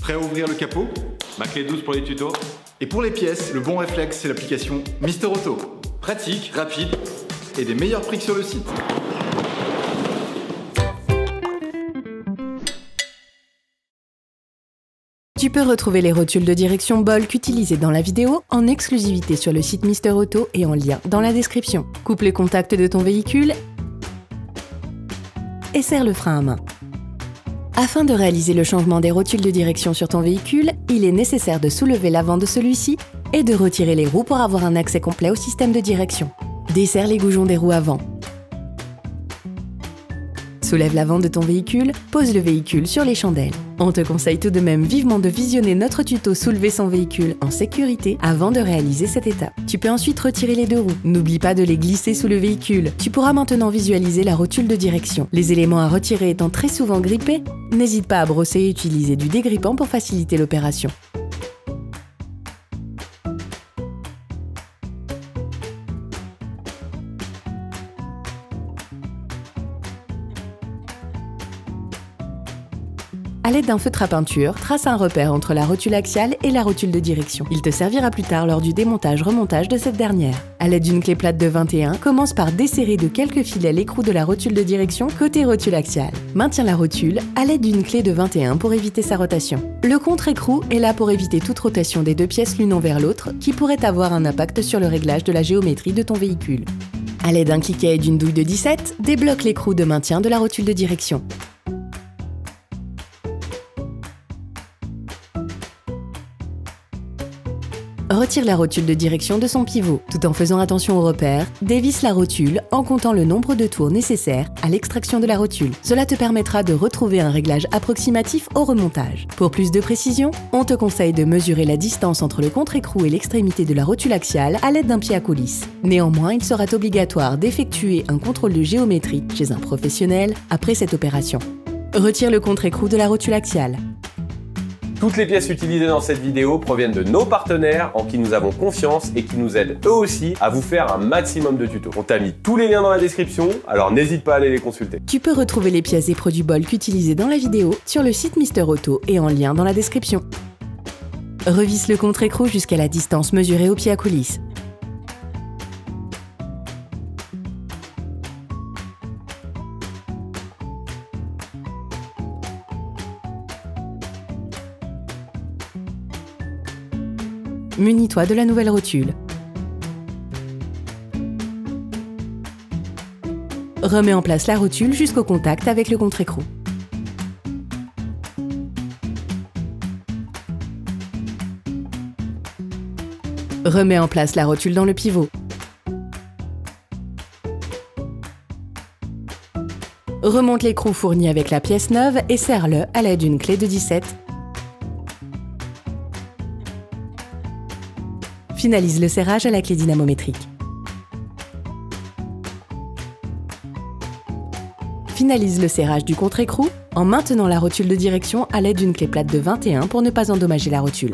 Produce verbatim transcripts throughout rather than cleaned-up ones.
Prêt à ouvrir le capot? Ma clé douze pour les tutos. Et pour les pièces, le bon réflexe, c'est l'application Mister Auto. Pratique, rapide et des meilleurs prix que sur le site. Tu peux retrouver les rotules de direction Bolk utilisés dans la vidéo en exclusivité sur le site Mister Auto et en lien dans la description. Coupe les contacts de ton véhicule et serre le frein à main. Afin de réaliser le changement des rotules de direction sur ton véhicule, il est nécessaire de soulever l'avant de celui-ci et de retirer les roues pour avoir un accès complet au système de direction. Desserre les goujons des roues avant. Soulève l'avant de ton véhicule, pose le véhicule sur les chandelles. On te conseille tout de même vivement de visionner notre tuto Soulever son véhicule en sécurité avant de réaliser cette étape. Tu peux ensuite retirer les deux roues. N'oublie pas de les glisser sous le véhicule. Tu pourras maintenant visualiser la rotule de direction. Les éléments à retirer étant très souvent grippés, n'hésite pas à brosser et utiliser du dégrippant pour faciliter l'opération. À l'aide d'un feutre à peinture, trace un repère entre la rotule axiale et la rotule de direction. Il te servira plus tard lors du démontage-remontage de cette dernière. À l'aide d'une clé plate de vingt et un, commence par desserrer de quelques filets l'écrou de la rotule de direction côté rotule axiale. Maintiens la rotule à l'aide d'une clé de vingt et un pour éviter sa rotation. Le contre-écrou est là pour éviter toute rotation des deux pièces l'une envers l'autre qui pourrait avoir un impact sur le réglage de la géométrie de ton véhicule. À l'aide d'un cliquet et d'une douille de dix-sept, débloque l'écrou de maintien de la rotule de direction. Retire la rotule de direction de son pivot. Tout en faisant attention aux repères, dévisse la rotule en comptant le nombre de tours nécessaires à l'extraction de la rotule. Cela te permettra de retrouver un réglage approximatif au remontage. Pour plus de précision, on te conseille de mesurer la distance entre le contre-écrou et l'extrémité de la rotule axiale à l'aide d'un pied à coulisse. Néanmoins, il sera obligatoire d'effectuer un contrôle de géométrie chez un professionnel après cette opération. Retire le contre-écrou de la rotule axiale. Toutes les pièces utilisées dans cette vidéo proviennent de nos partenaires en qui nous avons confiance et qui nous aident eux aussi à vous faire un maximum de tutos. On t'a mis tous les liens dans la description, alors n'hésite pas à aller les consulter. Tu peux retrouver les pièces et produits Bolk utilisés dans la vidéo sur le site Mister Auto et en lien dans la description. Revisse le contre-écrou jusqu'à la distance mesurée au pied à coulisse. Munis-toi de la nouvelle rotule. Remets en place la rotule jusqu'au contact avec le contre-écrou. Remets en place la rotule dans le pivot. Remonte l'écrou fourni avec la pièce neuve et serre-le à l'aide d'une clé de dix-sept. Finalise le serrage à la clé dynamométrique. Finalise le serrage du contre-écrou en maintenant la rotule de direction à l'aide d'une clé plate de vingt et un pour ne pas endommager la rotule.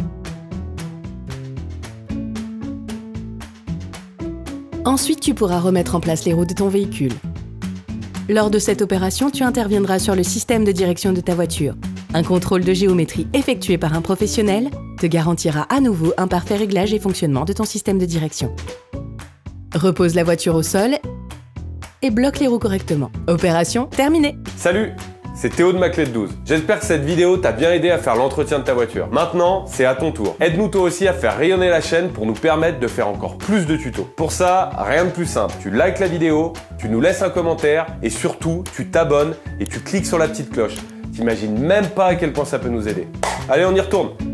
Ensuite, tu pourras remettre en place les roues de ton véhicule. Lors de cette opération, tu interviendras sur le système de direction de ta voiture. Un contrôle de géométrie effectué par un professionnel te garantira à nouveau un parfait réglage et fonctionnement de ton système de direction. Repose la voiture au sol et bloque les roues correctement. Opération terminée. Salut, c'est Théo de ma clé de douze. J'espère que cette vidéo t'a bien aidé à faire l'entretien de ta voiture. Maintenant, c'est à ton tour. Aide-nous toi aussi à faire rayonner la chaîne pour nous permettre de faire encore plus de tutos. Pour ça, rien de plus simple. Tu likes la vidéo, tu nous laisses un commentaire et surtout, tu t'abonnes et tu cliques sur la petite cloche. T'imagines même pas à quel point ça peut nous aider. Allez, on y retourne.